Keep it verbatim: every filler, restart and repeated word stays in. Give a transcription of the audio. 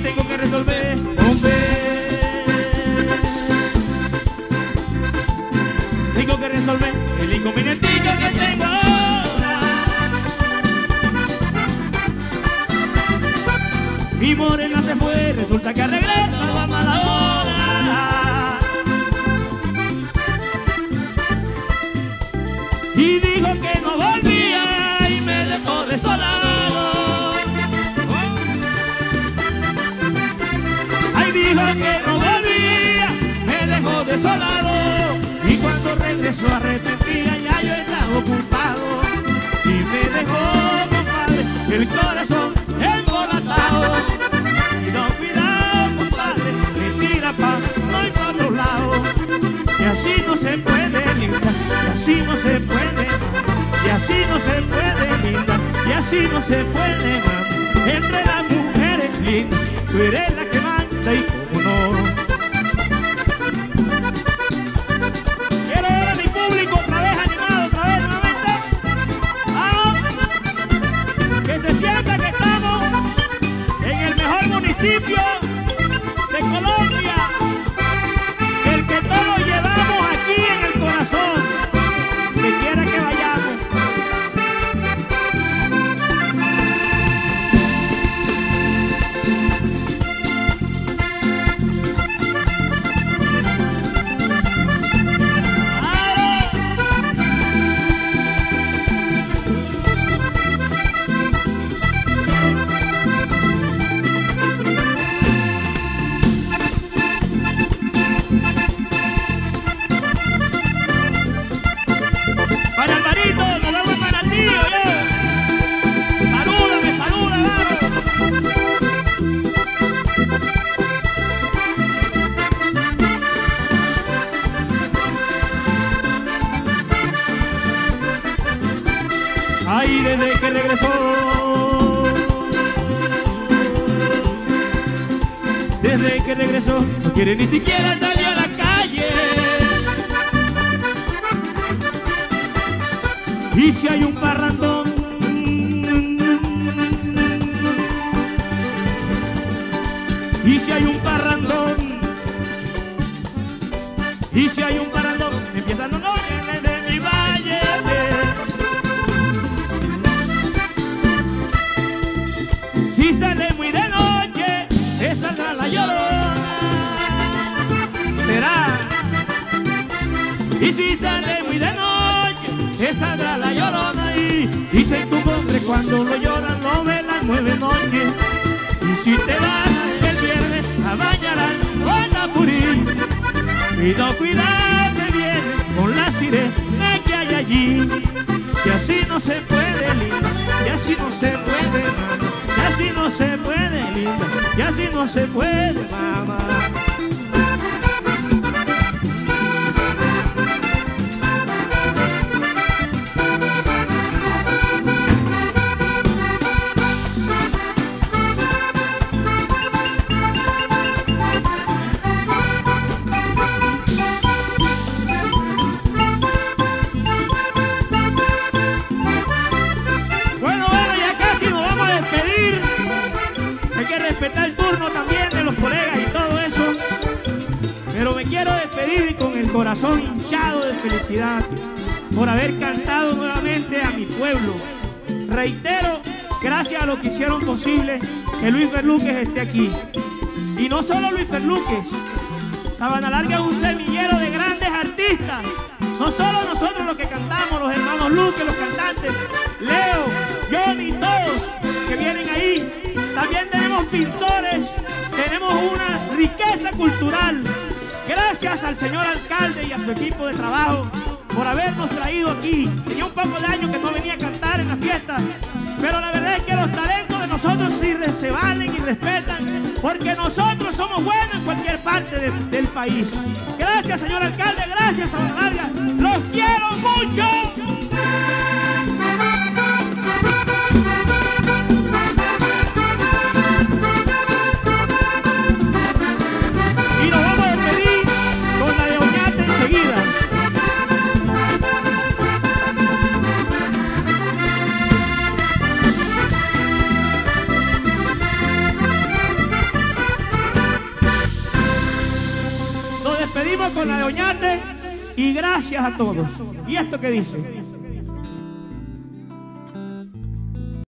tengo que resolver, hombre. Tengo que resolver el inconvenientico que tengo ahora. Mi morena se fue, resulta que regresa a mala hora. Y dijo que no volvía y me dejó desolado. Ay, dijo que no volvía, me dejó desolado. Y cuando regresó arrepentida ya yo estaba ocupado. Y me dejó, compadre, el corazón embolatado. Y no cuidado, compadre, me tira pa' no y pa' otro lado. Y así no se puede, linda, y así no se puede, y así no se puede, linda, y así no se puede, mamá. Entre las mujeres lindas, tú eres la que manda y cómo no. Quiero ver a mi público otra vez animado, otra vez nuevamente. ¡Vamos! Que se sienta que estamos en el mejor municipio de Colombia, el que todos llevamos aquí en el corazón, que quiera que vayamos. Ay, desde que regresó, desde que regresó, no quiere ni siquiera salir a la calle. Y si hay un parrandón, y si hay un parrandón, y si hay un parrandón, empiezan los noches de mi valle. Si sale muy de noche, te saldrá la llorona. Será. Y si sale muy de noche, te saldrá la llorona. Y dice tu nombre cuando lo lloran, lo ven las nueve noches. Y si te vas el viernes, a bañarán con la purín. Y no cuidarte bien con la sirena que hay allí. Y así no se puede, linda, y así no se puede, mamá. Y así no se puede, linda, y así no se puede, mamá. Respetar el turno también de los colegas y todo eso, pero me quiero despedir con el corazón hinchado de felicidad por haber cantado nuevamente a mi pueblo. Reitero, gracias a lo que hicieron posible que Luis Berlúquez esté aquí. Y no solo Luis Berlúquez, Sabana Larga es un semillero de grandes artistas. No solo nosotros los que cantamos, los hermanos Luque, los cantantes, Leo, Johnny, todos que vienen ahí. También tenemos pintores, tenemos una riqueza cultural. Gracias al señor alcalde y a su equipo de trabajo por habernos traído aquí. Tenía un poco de años que no venía a cantar en la fiesta, pero la verdad es que los talentos de nosotros sí se valen y respetan, porque nosotros somos buenos en cualquier parte de, del país. Gracias, señor alcalde, gracias, Sabana Larga. ¡Los quiero mucho! despedimos con la de Oñate y gracias a todos. ¿Y esto qué dice?